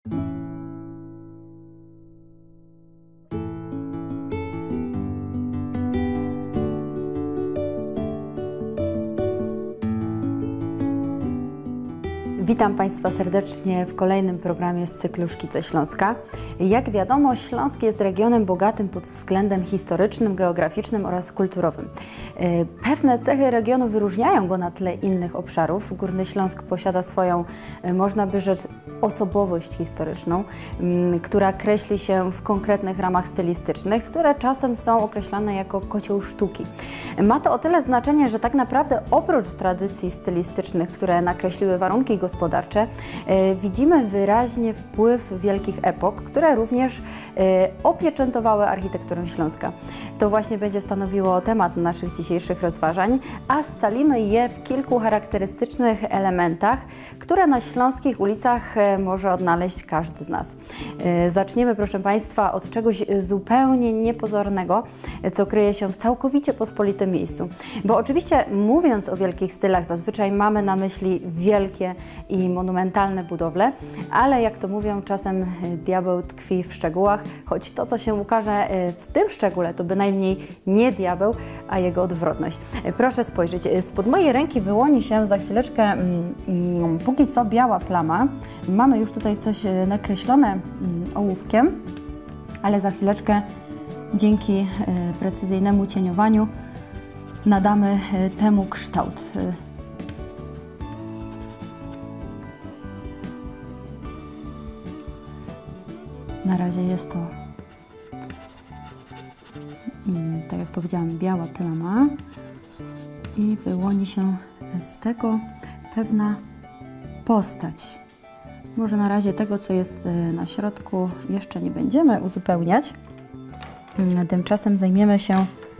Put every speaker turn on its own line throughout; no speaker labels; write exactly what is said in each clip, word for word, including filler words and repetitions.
Witam Państwa serdecznie w kolejnym programie z cyklu Szkice Śląska. Jak wiadomo, Śląsk jest regionem bogatym pod względem historycznym, geograficznym oraz kulturowym. Pewne cechy regionu wyróżniają go na tle innych obszarów. Górny Śląsk posiada swoją, można by rzec, osobowość historyczną, która kreśli się w konkretnych ramach stylistycznych, które czasem są określane jako kocioł sztuki. Ma to o tyle znaczenie, że tak naprawdę oprócz tradycji stylistycznych, które nakreśliły warunki gospodarcze, widzimy wyraźnie wpływ wielkich epok, które również opieczętowały architekturę Śląska. To właśnie będzie stanowiło temat naszych dzisiejszych rozważań, a scalimy je w kilku charakterystycznych elementach, które na śląskich ulicach może odnaleźć każdy z nas. Zaczniemy, proszę Państwa, od czegoś zupełnie niepozornego, co kryje się w całkowicie pospolitym miejscu. Bo oczywiście, mówiąc o wielkich stylach, zazwyczaj mamy na myśli wielkie i monumentalne budowle, ale jak to mówią, czasem diabeł tkwi w szczegółach, choć to, co się ukaże w tym szczególe, to bynajmniej nie diabeł, a jego odwrotność. Proszę spojrzeć, spod mojej ręki wyłoni się za chwileczkę mm, póki co biała plama. Mamy już tutaj coś nakreślone mm, ołówkiem, ale za chwileczkę dzięki y, precyzyjnemu cieniowaniu nadamy y, temu kształt. Na razie jest to, tak jak powiedziałam, biała plama i wyłoni się z tego pewna postać. Może na razie tego, co jest na środku, jeszcze nie będziemy uzupełniać. Tymczasem zajmiemy się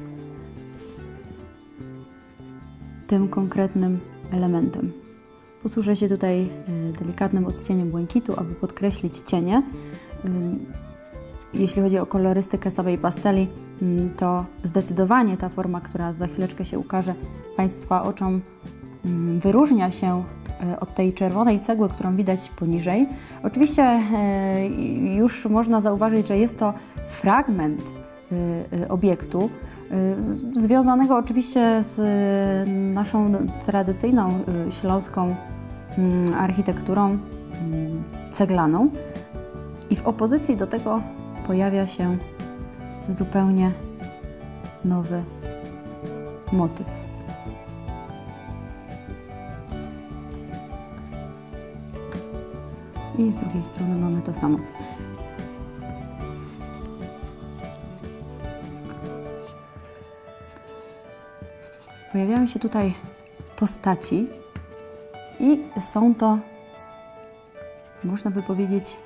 tym konkretnym elementem. Posłużę się tutaj delikatnym odcieniem błękitu, aby podkreślić cienie. Jeśli chodzi o kolorystykę samej pasteli, to zdecydowanie ta forma, która za chwileczkę się ukaże Państwa oczom, wyróżnia się od tej czerwonej cegły, którą widać poniżej. Oczywiście już można zauważyć, że jest to fragment obiektu, związanego oczywiście z naszą tradycyjną śląską architekturą ceglaną. I w opozycji do tego pojawia się zupełnie nowy motyw. I z drugiej strony mamy to samo. Pojawiają się tutaj postaci i są to, można by powiedzieć,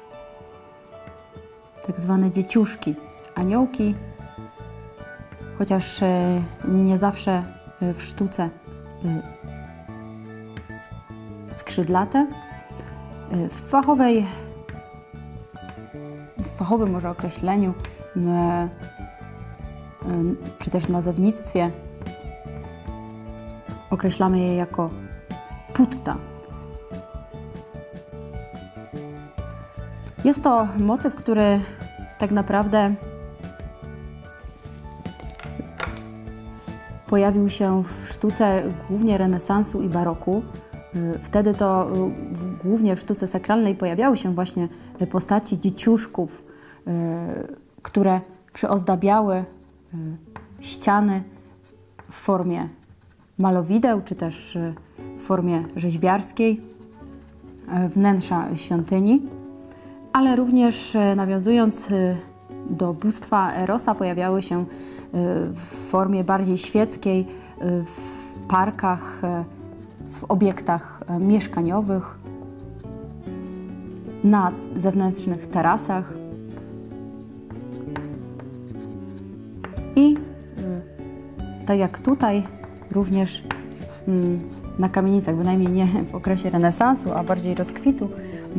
tak zwane dzieciuszki, aniołki, chociaż nie zawsze w sztuce skrzydlate. W fachowej, w fachowym może określeniu, czy też nazewnictwie określamy je jako putta. Jest to motyw, który tak naprawdę pojawił się w sztuce głównie renesansu i baroku. Wtedy to głównie w sztuce sakralnej pojawiały się właśnie postaci dzieciuszków, które przyozdabiały ściany w formie malowideł, czy też w formie rzeźbiarskiej, wnętrza świątyni. Ale również nawiązując do bóstwa Erosa, pojawiały się w formie bardziej świeckiej w parkach, w obiektach mieszkaniowych, na zewnętrznych tarasach i tak jak tutaj również na kamienicach, bynajmniej nie w okresie renesansu, a bardziej rozkwitu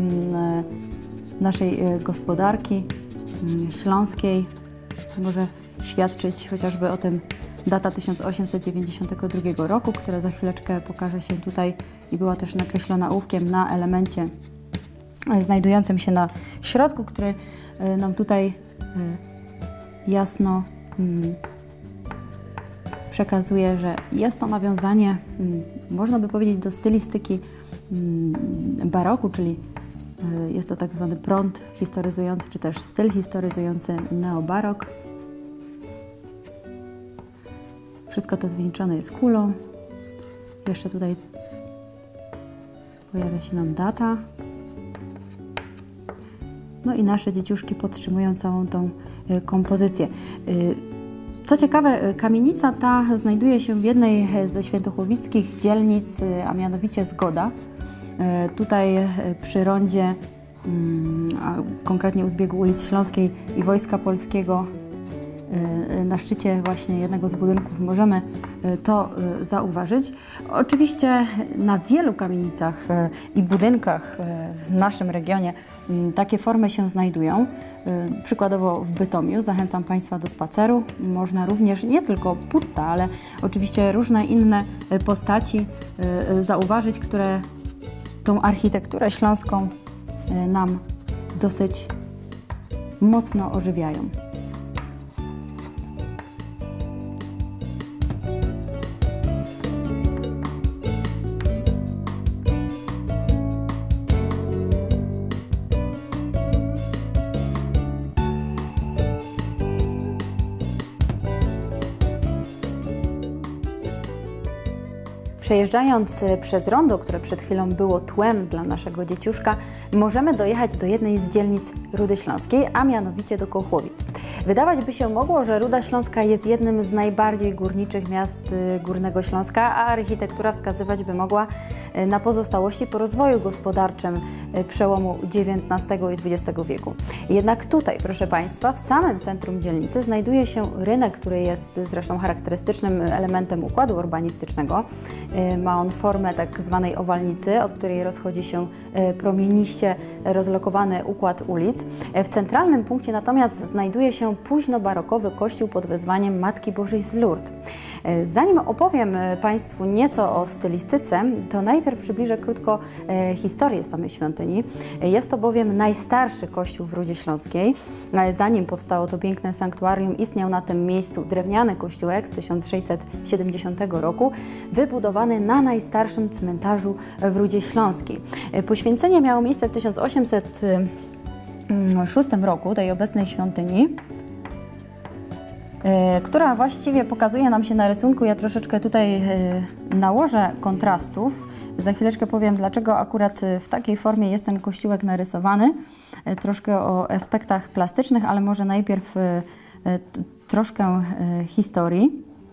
naszej gospodarki śląskiej. Może świadczyć chociażby o tym data tysiąc osiemset dziewięćdziesiątego drugiego roku, która za chwileczkę pokaże się tutaj i była też nakreślona ołówkiem na elemencie znajdującym się na środku, który nam tutaj jasno przekazuje, że jest to nawiązanie, można by powiedzieć, do stylistyki baroku, czyli jest to tak zwany prąd historyzujący, czy też styl historyzujący neobarok. Wszystko to zwieńczone jest kulą. Jeszcze tutaj pojawia się nam data. No i nasze dzieciuszki podtrzymują całą tą kompozycję. Co ciekawe, kamienica ta znajduje się w jednej ze świętochłowickich dzielnic, a mianowicie Zgoda. Tutaj przy rondzie, a konkretnie u zbiegu ulic Śląskiej i Wojska Polskiego, na szczycie właśnie jednego z budynków możemy to zauważyć. Oczywiście na wielu kamienicach i budynkach w naszym regionie takie formy się znajdują. Przykładowo w Bytomiu zachęcam Państwa do spaceru. Można również nie tylko putta, ale oczywiście różne inne postaci zauważyć, które tą architekturę śląską nam dosyć mocno ożywiają. Przejeżdżając przez rondo, które przed chwilą było tłem dla naszego dzieciuszka, możemy dojechać do jednej z dzielnic Rudy Śląskiej, a mianowicie do Kołchowic. Wydawać by się mogło, że Ruda Śląska jest jednym z najbardziej górniczych miast Górnego Śląska, a architektura wskazywać by mogła na pozostałości po rozwoju gospodarczym przełomu dziewiętnastego i dwudziestego wieku. Jednak tutaj, proszę Państwa, w samym centrum dzielnicy znajduje się rynek, który jest zresztą charakterystycznym elementem układu urbanistycznego. Ma on formę tak zwanej owalnicy, od której rozchodzi się promieniście rozlokowany układ ulic. W centralnym punkcie natomiast znajduje się późnobarokowy kościół pod wezwaniem Matki Bożej z Lourdes. Zanim opowiem Państwu nieco o stylistyce, to najpierw przybliżę krótko historię samej świątyni. Jest to bowiem najstarszy kościół w Rudzie Śląskiej. Zanim powstało to piękne sanktuarium, istniał na tym miejscu drewniany kościółek z tysiąc sześćset siedemdziesiątego roku, wybudowany na najstarszym cmentarzu w Rudzie Śląskiej. Poświęcenie miało miejsce w tysiąc osiemset szóstym roku tej obecnej świątyni, która właściwie pokazuje nam się na rysunku. Ja troszeczkę tutaj nałożę kontrastów. Za chwileczkę powiem, dlaczego akurat w takiej formie jest ten kościółek narysowany. Troszkę o aspektach plastycznych, ale może najpierw troszkę historii.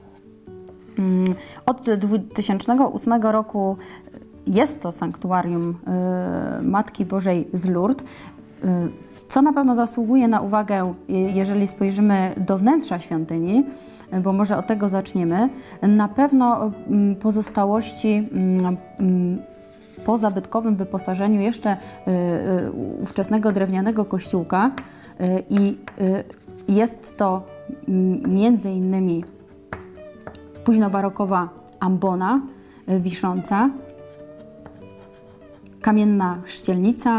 Od dwa tysiące ósmego roku jest to sanktuarium Matki Bożej z Lourdes, co na pewno zasługuje na uwagę, jeżeli spojrzymy do wnętrza świątyni, bo może od tego zaczniemy. Na pewno pozostałości po zabytkowym wyposażeniu jeszcze ówczesnego drewnianego kościółka i jest to między innymi późnobarokowa ambona wisząca, kamienna chrzcielnica,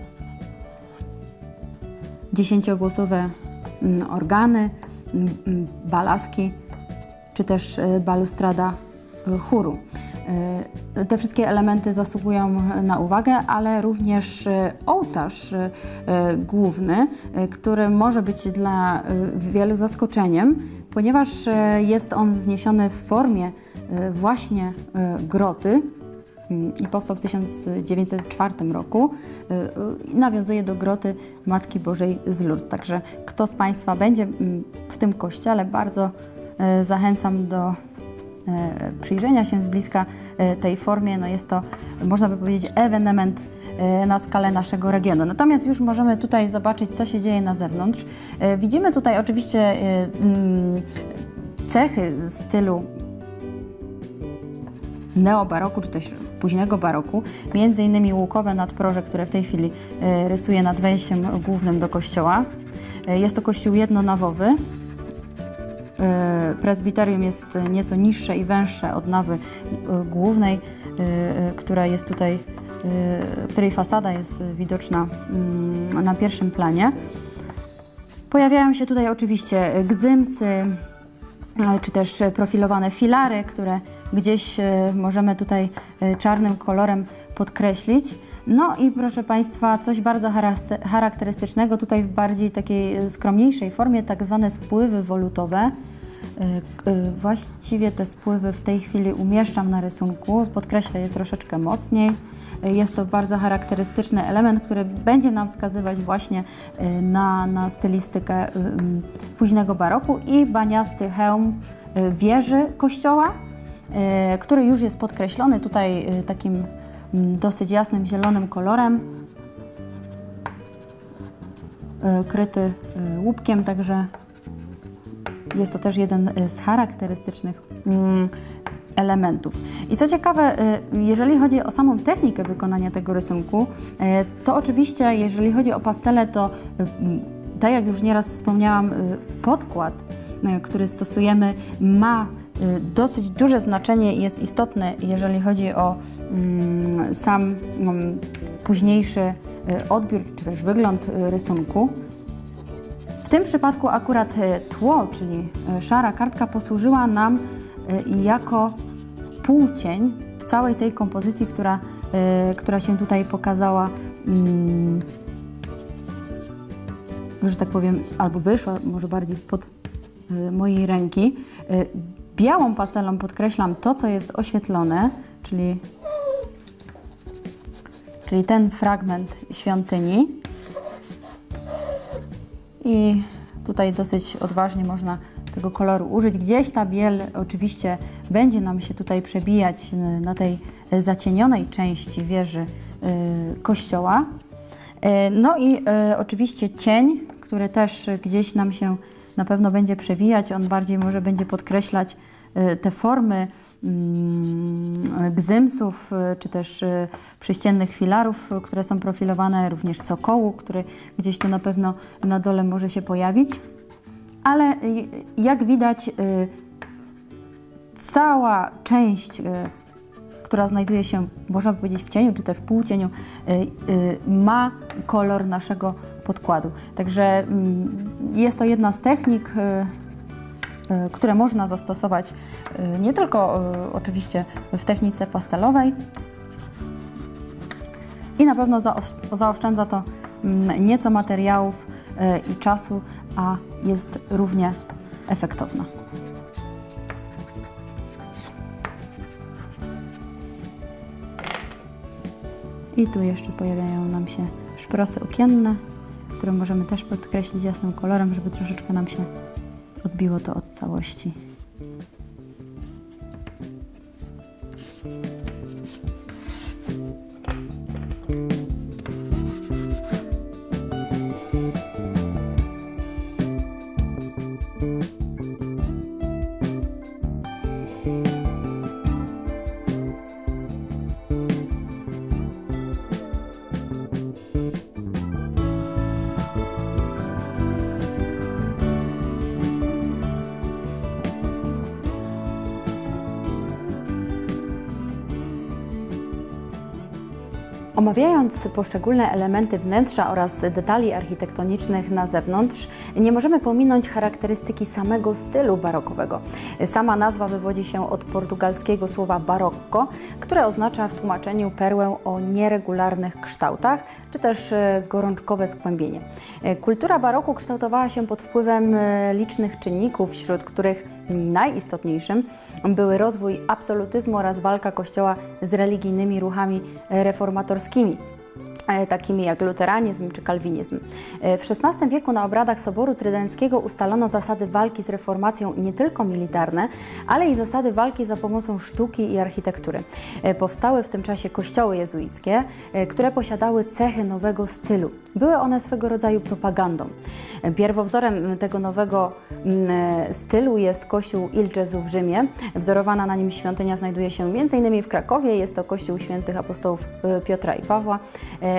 dziesięciogłosowe organy, balaski, czy też balustrada chóru. Te wszystkie elementy zasługują na uwagę, ale również ołtarz główny, który może być dla wielu zaskoczeniem, ponieważ jest on wzniesiony w formie właśnie groty i powstał w tysiąc dziewięćset czwartym roku. Nawiązuje do groty Matki Bożej z Lourdes. Także kto z Państwa będzie w tym kościele, bardzo zachęcam do przyjrzenia się z bliska tej formie. No jest to, można by powiedzieć, ewenement na skalę naszego regionu. Natomiast już możemy tutaj zobaczyć, co się dzieje na zewnątrz. Widzimy tutaj oczywiście cechy stylu neobaroku, czy też późnego baroku, między innymi łukowe nadproże, które w tej chwili rysuje nad wejściem głównym do kościoła. Jest to kościół jednonawowy. Prezbiterium jest nieco niższe i węższe od nawy głównej, która jest tutaj której fasada jest widoczna na pierwszym planie. Pojawiają się tutaj oczywiście gzymsy, czy też profilowane filary, które gdzieś możemy tutaj czarnym kolorem podkreślić. No i proszę Państwa, coś bardzo charakterystycznego, tutaj w bardziej takiej skromniejszej formie, tak zwane spływy wolutowe. Właściwie te spływy w tej chwili umieszczam na rysunku, podkreślę je troszeczkę mocniej. Jest to bardzo charakterystyczny element, który będzie nam wskazywać właśnie na, na stylistykę późnego baroku i baniasty hełm wieży kościoła, który już jest podkreślony tutaj takim dosyć jasnym zielonym kolorem, kryty łupkiem, także jest to też jeden z charakterystycznych elementów. I co ciekawe, jeżeli chodzi o samą technikę wykonania tego rysunku, to oczywiście, jeżeli chodzi o pastele, to tak jak już nieraz wspomniałam, podkład, który stosujemy, ma dosyć duże znaczenie i jest istotny, jeżeli chodzi o sam późniejszy odbiór, czy też wygląd rysunku. W tym przypadku akurat tło, czyli szara kartka, posłużyła nam jako półcień w całej tej kompozycji, która, która się tutaj pokazała, że tak powiem, albo wyszła może bardziej spod mojej ręki. Białą pastelą podkreślam to, co jest oświetlone, czyli, czyli ten fragment świątyni. I tutaj dosyć odważnie można tego koloru użyć. Gdzieś ta biel oczywiście będzie nam się tutaj przebijać na tej zacienionej części wieży kościoła. No i oczywiście cień, który też gdzieś nam się na pewno będzie przewijać, on bardziej może będzie podkreślać te formy gzymsów, czy też przyściennych filarów, które są profilowane, również cokołu, który gdzieś tu na pewno na dole może się pojawić. Ale jak widać, cała część, która znajduje się, można powiedzieć, w cieniu, czy też w półcieniu, ma kolor naszego podkładu. Także jest to jedna z technik, które można zastosować nie tylko oczywiście w technice pastelowej i na pewno zaoszczędza to nieco materiałów i czasu, a jest równie efektowna. I tu jeszcze pojawiają nam się szprosy okienne, które możemy też podkreślić jasnym kolorem, żeby troszeczkę nam się odbiło to od całości. Omawiając poszczególne elementy wnętrza oraz detali architektonicznych na zewnątrz, nie możemy pominąć charakterystyki samego stylu barokowego. Sama nazwa wywodzi się od portugalskiego słowa barocco, które oznacza w tłumaczeniu perłę o nieregularnych kształtach, czy też gorączkowe skłębienie. Kultura baroku kształtowała się pod wpływem licznych czynników, wśród których najistotniejszym były rozwój absolutyzmu oraz walka Kościoła z religijnymi ruchami reformatorskimi, takimi jak luteranizm czy kalwinizm. W szesnastym wieku na obradach Soboru Trydenckiego ustalono zasady walki z reformacją nie tylko militarne, ale i zasady walki za pomocą sztuki i architektury. Powstały w tym czasie kościoły jezuickie, które posiadały cechy nowego stylu. Były one swego rodzaju propagandą. Pierwowzorem tego nowego stylu jest kościół Il Gesù w Rzymie. Wzorowana na nim świątynia znajduje się między innymi w Krakowie. Jest to kościół świętych apostołów Piotra i Pawła.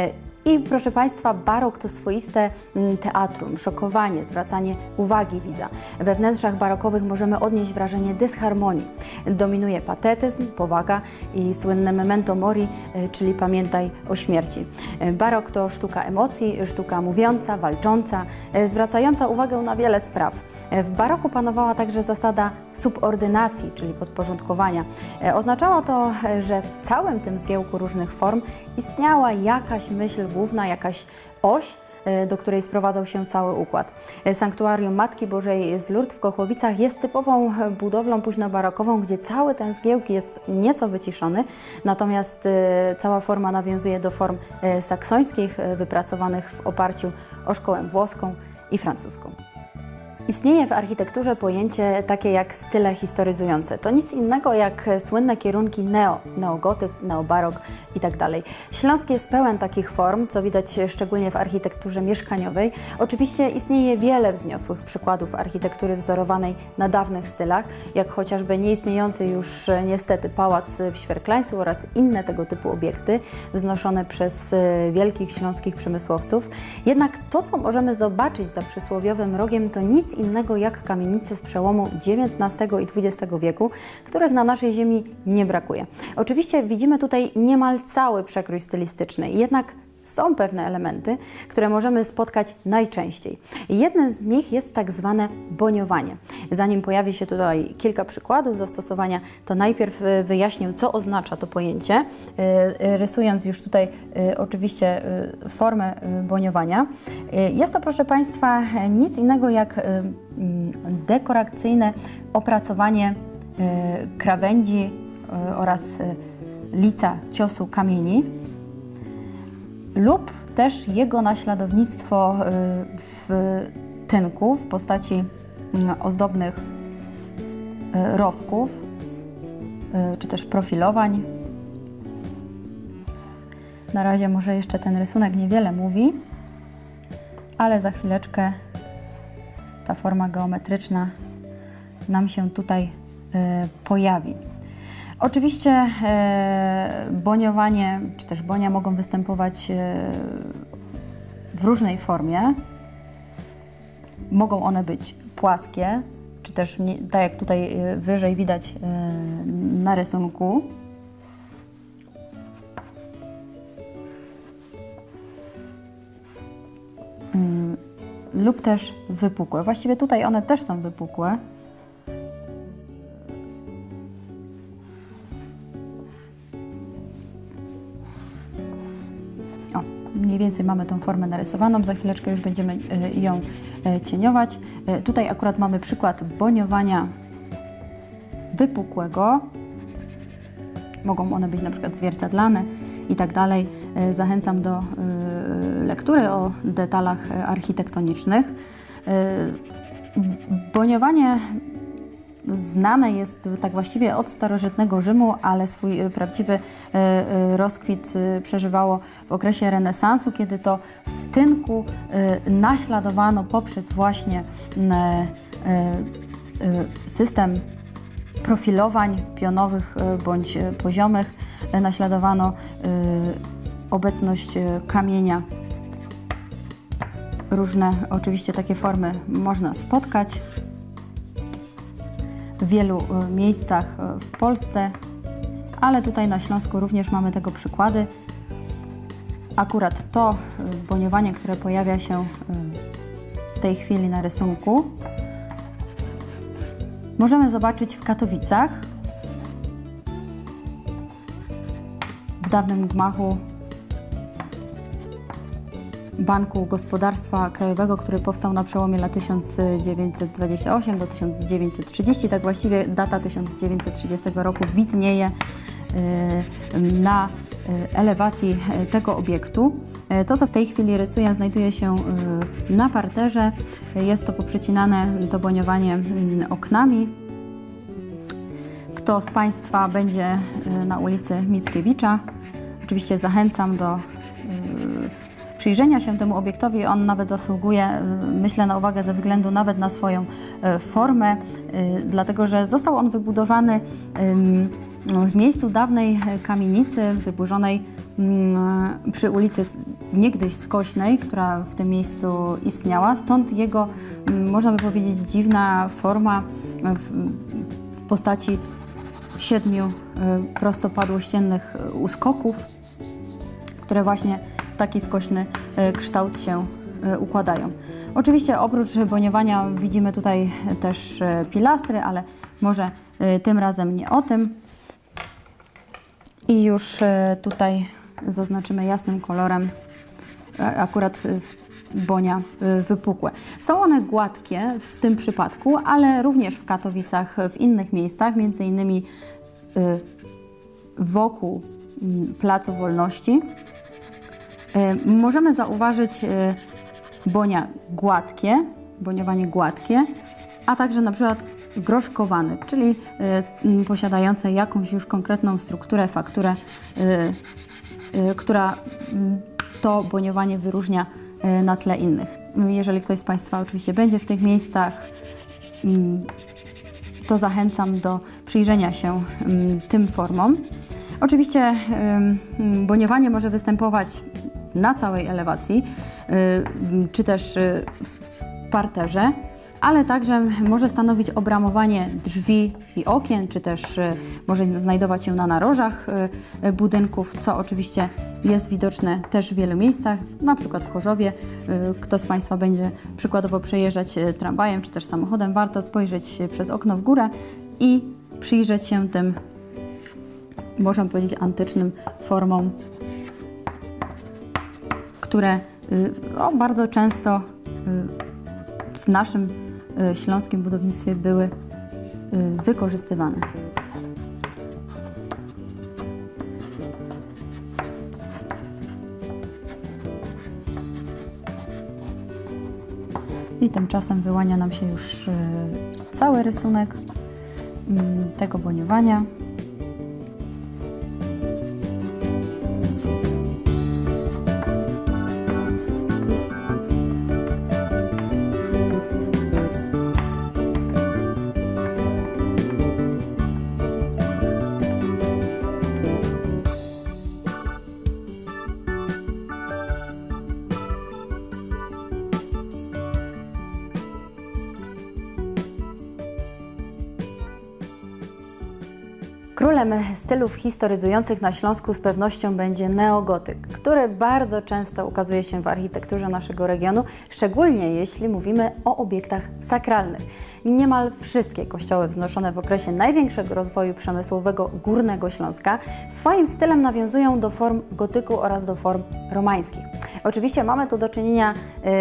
I proszę Państwa, barok to swoiste teatrum, szokowanie, zwracanie uwagi widza. We wnętrzach barokowych możemy odnieść wrażenie dysharmonii. Dominuje patetyzm, powaga i słynne memento mori, czyli pamiętaj o śmierci. Barok to sztuka emocji, sztuka mówiąca, walcząca, zwracająca uwagę na wiele spraw. W baroku panowała także zasada subordynacji, czyli podporządkowania. Oznaczało to, że w całym tym zgiełku różnych form istniała jakaś myśl główna, jakaś oś, do której sprowadzał się cały układ. Sanktuarium Matki Bożej z Lourdes w Kochłowicach jest typową budowlą późnobarokową, gdzie cały ten zgiełk jest nieco wyciszony, natomiast cała forma nawiązuje do form saksońskich, wypracowanych w oparciu o szkołę włoską i francuską. Istnieje w architekturze pojęcie takie jak style historyzujące. To nic innego jak słynne kierunki neo, neogotyk, neobarok itd. Śląsk jest pełen takich form, co widać szczególnie w architekturze mieszkaniowej. Oczywiście istnieje wiele wzniosłych przykładów architektury wzorowanej na dawnych stylach, jak chociażby nieistniejący już niestety pałac w Świerklańcu oraz inne tego typu obiekty wznoszone przez wielkich śląskich przemysłowców. Jednak to, co możemy zobaczyć za przysłowiowym rogiem, to nic innego jak kamienice z przełomu dziewiętnastego i dwudziestego wieku, których na naszej ziemi nie brakuje. Oczywiście widzimy tutaj niemal cały przekrój stylistyczny, jednak są pewne elementy, które możemy spotkać najczęściej. Jednym z nich jest tak zwane boniowanie. Zanim pojawi się tutaj kilka przykładów zastosowania, to najpierw wyjaśnię, co oznacza to pojęcie, rysując już tutaj oczywiście formę boniowania. Jest to, proszę Państwa, nic innego jak dekoracyjne opracowanie krawędzi oraz lica ciosu kamieni, lub też jego naśladownictwo w tynku w postaci ozdobnych rowków, czy też profilowań. Na razie może jeszcze ten rysunek niewiele mówi, ale za chwileczkę ta forma geometryczna nam się tutaj pojawi. Oczywiście e, boniowanie, czy też bonia mogą występować e, w różnej formie. Mogą one być płaskie, czy też tak jak tutaj wyżej widać e, na rysunku. Mm, lub też wypukłe. Właściwie tutaj one też są wypukłe. Mniej więcej mamy tą formę narysowaną, za chwileczkę już będziemy ją cieniować. Tutaj akurat mamy przykład boniowania wypukłego. Mogą one być na przykład zwierciadlane i tak dalej. Zachęcam do lektury o detalach architektonicznych. Boniowanie znane jest tak właściwie od starożytnego Rzymu, ale swój prawdziwy rozkwit przeżywało w okresie renesansu, kiedy to w tynku naśladowano poprzez właśnie system profilowań pionowych bądź poziomych, naśladowano obecność kamienia. Różne oczywiście takie formy można spotkać w wielu miejscach w Polsce, ale tutaj na Śląsku również mamy tego przykłady. Akurat to boniowanie, które pojawia się w tej chwili na rysunku, możemy zobaczyć w Katowicach, w dawnym gmachu Banku Gospodarstwa Krajowego, który powstał na przełomie lat tysiąc dziewięćset dwudziestego ósmego do tysiąc dziewięćset trzydziestego. Tak właściwie data tysiąc dziewięćset trzydziestego roku widnieje na elewacji tego obiektu. To, co w tej chwili rysuję, znajduje się na parterze. Jest to poprzecinane to boniowanie oknami. Kto z Państwa będzie na ulicy Mickiewicza, oczywiście zachęcam do przyjrzenia się temu obiektowi. On nawet zasługuje, myślę, na uwagę ze względu nawet na swoją formę, dlatego że został on wybudowany w miejscu dawnej kamienicy wyburzonej przy ulicy niegdyś Skośnej, która w tym miejscu istniała. Stąd jego, można by powiedzieć, dziwna forma w, w postaci siedmiu prostopadłościennych uskoków, które właśnie w taki skośny kształt się układają. Oczywiście oprócz boniowania widzimy tutaj też pilastry, ale może tym razem nie o tym. I już tutaj zaznaczymy jasnym kolorem akurat bonia wypukłe. Są one gładkie w tym przypadku, ale również w Katowicach, w innych miejscach, między innymi wokół Placu Wolności. Możemy zauważyć bonia gładkie, boniowanie gładkie, a także na przykład groszkowany, czyli y, posiadające jakąś już konkretną strukturę, fakturę, y, y, która y, to boniowanie wyróżnia y, na tle innych. Jeżeli ktoś z Państwa oczywiście będzie w tych miejscach, y, to zachęcam do przyjrzenia się y, tym formom. Oczywiście y, boniowanie może występować na całej elewacji, y, czy też y, w parterze, ale także może stanowić obramowanie drzwi i okien, czy też y, może znajdować się na narożach y, budynków, co oczywiście jest widoczne też w wielu miejscach, na przykład w Chorzowie. Y, kto z Państwa będzie przykładowo przejeżdżać y, tramwajem, czy też samochodem, warto spojrzeć przez okno w górę i przyjrzeć się tym, można powiedzieć, antycznym formom, które y, no, bardzo często y, w naszym y, śląskim budownictwie były y, wykorzystywane. I tymczasem wyłania nam się już y, cały rysunek y, tego boniowania. Królem stylów historyzujących na Śląsku z pewnością będzie neogotyk, który bardzo często ukazuje się w architekturze naszego regionu, szczególnie jeśli mówimy o obiektach sakralnych. Niemal wszystkie kościoły wznoszone w okresie największego rozwoju przemysłowego Górnego Śląska swoim stylem nawiązują do form gotyku oraz do form romańskich. Oczywiście mamy tu do czynienia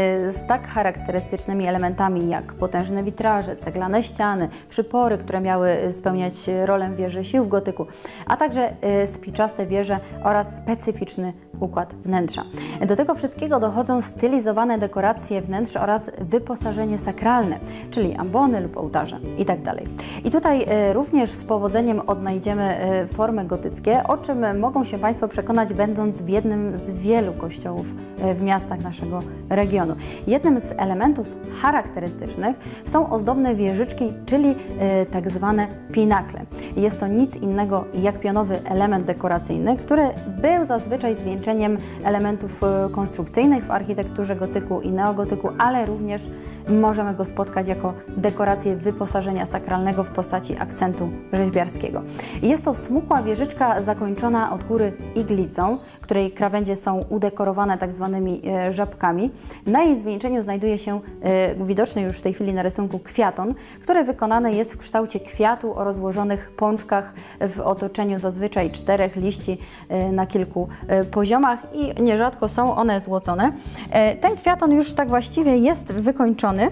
z tak charakterystycznymi elementami jak potężne witraże, ceglane ściany, przypory, które miały spełniać rolę wieży sił w gotyku, a także spiczaste wieże oraz specyficzny układ wnętrza. Do tego wszystkiego dochodzą stylizowane dekoracje wnętrz oraz wyposażenie sakralne, czyli ambony lub ołtarze itd. I tutaj również z powodzeniem odnajdziemy formy gotyckie, o czym mogą się Państwo przekonać, będąc w jednym z wielu kościołów w miastach naszego regionu. Jednym z elementów charakterystycznych są ozdobne wieżyczki, czyli tak zwane pinakle. Jest to nic innego jak pionowy element dekoracyjny, który był zazwyczaj zwieńczeniem elementów konstrukcyjnych w architekturze gotyku i neogotyku, ale również możemy go spotkać jako dekorację wyposażenia sakralnego w postaci akcentu rzeźbiarskiego. Jest to smukła wieżyczka zakończona od góry iglicą, której krawędzie są udekorowane tak zwanymi żabkami. Na jej zwieńczeniu znajduje się e, widoczny już w tej chwili na rysunku kwiaton, który wykonany jest w kształcie kwiatu o rozłożonych pączkach w otoczeniu zazwyczaj czterech liści e, na kilku e, poziomach i nierzadko są one złocone. E, ten kwiaton już tak właściwie jest wykończony.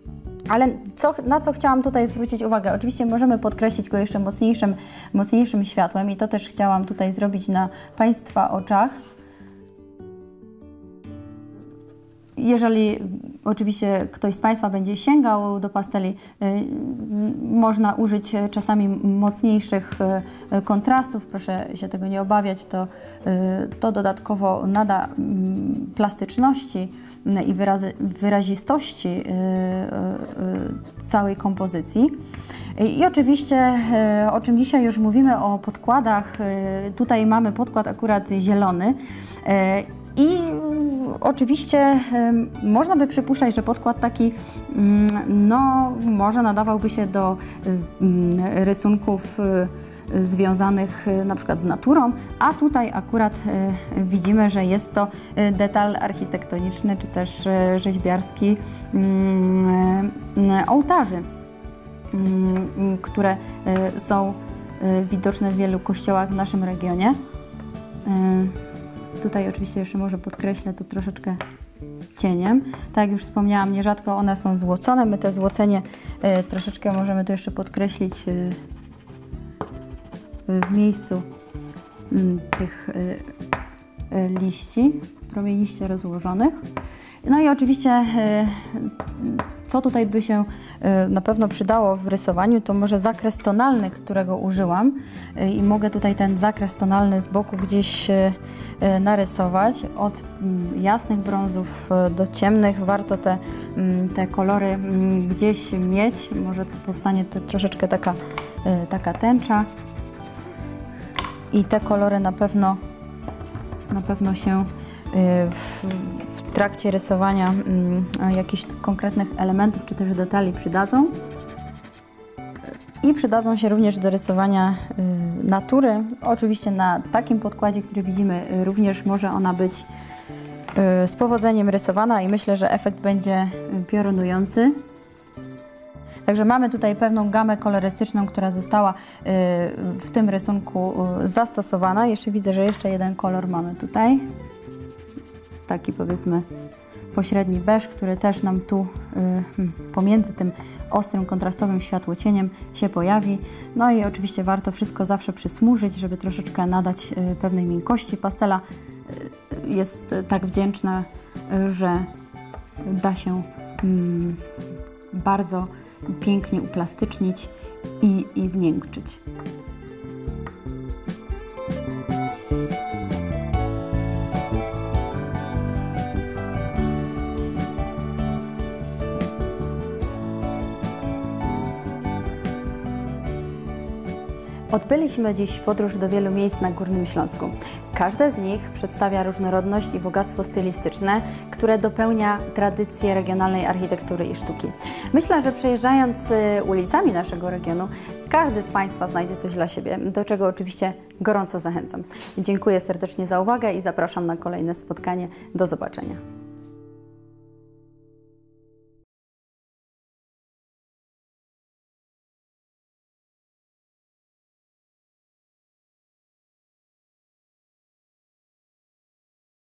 Ale co, na co chciałam tutaj zwrócić uwagę? Oczywiście możemy podkreślić go jeszcze mocniejszym, mocniejszym światłem i to też chciałam tutaj zrobić na Państwa oczach. Jeżeli oczywiście ktoś z Państwa będzie sięgał do pasteli, można użyć czasami mocniejszych kontrastów, proszę się tego nie obawiać, to, to dodatkowo nada plastyczności i wyrazy, wyrazistości całej kompozycji. I oczywiście, o czym dzisiaj już mówimy, o podkładach, tutaj mamy podkład akurat zielony. I oczywiście można by przypuszczać, że podkład taki no, może nadawałby się do rysunków związanych na przykład z naturą, a tutaj akurat widzimy, że jest to detal architektoniczny czy też rzeźbiarski ołtarzy, które są widoczne w wielu kościołach w naszym regionie. Tutaj oczywiście jeszcze może podkreślę to troszeczkę cieniem. Tak jak już wspomniałam, nierzadko one są złocone. My te złocenie y, troszeczkę możemy tu jeszcze podkreślić y, w miejscu y, tych y, y, liści promieniście rozłożonych. No i oczywiście y, co tutaj by się y, na pewno przydało w rysowaniu, to może zakres tonalny, którego użyłam y, i mogę tutaj ten zakres tonalny z boku gdzieś y, narysować od jasnych brązów do ciemnych. Warto te, te kolory gdzieś mieć. Może powstanie to troszeczkę taka, taka tęcza. I te kolory na pewno, na pewno się w, w trakcie rysowania jakichś konkretnych elementów czy też detali przydadzą. I przydadzą się również do rysowania y, natury. Oczywiście na takim podkładzie, który widzimy, y, również może ona być y, z powodzeniem rysowana i myślę, że efekt będzie piorunujący. Także mamy tutaj pewną gamę kolorystyczną, która została y, w tym rysunku y, zastosowana. Jeszcze widzę, że jeszcze jeden kolor mamy tutaj. Taki powiedzmy pośredni beż, który też nam tu y, pomiędzy tym ostrym, kontrastowym światłocieniem się pojawi. No i oczywiście warto wszystko zawsze przysmużyć, żeby troszeczkę nadać y, pewnej miękkości. Pastela y, jest tak wdzięczna, y, że da się y, bardzo pięknie uplastycznić i, i zmiękczyć. Odbyliśmy dziś podróż do wielu miejsc na Górnym Śląsku. Każde z nich przedstawia różnorodność i bogactwo stylistyczne, które dopełnia tradycję regionalnej architektury i sztuki. Myślę, że przejeżdżając ulicami naszego regionu, każdy z Państwa znajdzie coś dla siebie, do czego oczywiście gorąco zachęcam. Dziękuję serdecznie za uwagę i zapraszam na kolejne spotkanie. Do zobaczenia.